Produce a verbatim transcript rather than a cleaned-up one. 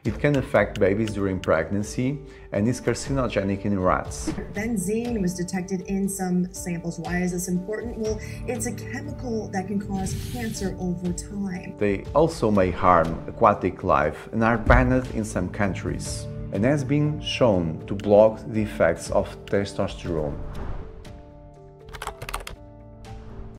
It can affect babies during pregnancy and is carcinogenic in rats. Benzene was detected in some samples. Why is this important? Well, it's a chemical that can cause cancer over time. They also may harm aquatic life and are banned in some countries, and has been shown to block the effects of testosterone.